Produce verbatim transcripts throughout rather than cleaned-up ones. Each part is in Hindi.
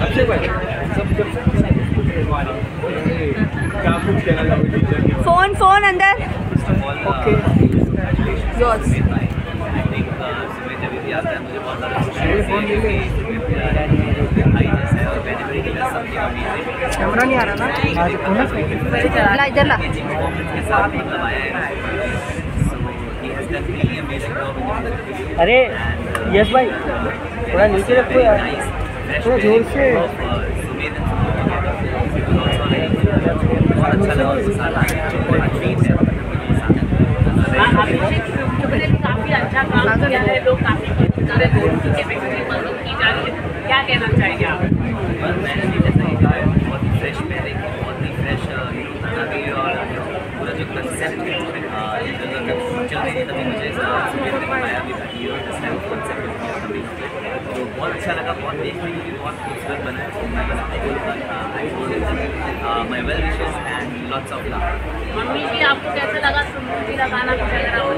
फोन फोन अंदर। Okay yours. कैमरा नहीं आ रहा ना, ला इधर ला। अरे यस भाई थोड़ा नीचे रखो यार, थोड़ा जोर से। काफी अच्छा काम किया है, लोग काफी क्या कहना चाहेंगे आप? बहुत फ्रेश पहले बहुत ही फ्रेश खाना भी और पूरा जो कंसेप्ट चल रही थी तभी मुझे आया भी था तो बहुत अच्छा लगा, बहुत देखने के लिए बहुत खूबसूरत बना है। My well wishes and lots of love. Mummy जी आपको कैसा लगा सुमूर्ति का गाना कुछ लग रहा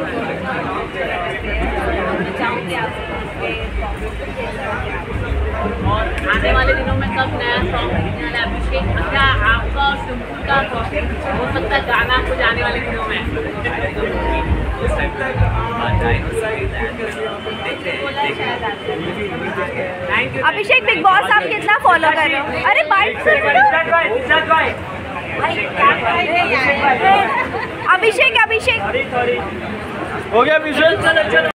और आने वाले दिनों में कब नया सॉन्ग दिखने वाला है अभिषेक? क्या आपका और सुमूर्ति का हो सकता है गाना कुछ आने वाले दिनों में? अभिषेक बिग बॉस आप कितना फॉलो कर रहे हो? अरे बाइक से अभिषेक अभिषेक हो गया अभिषेक।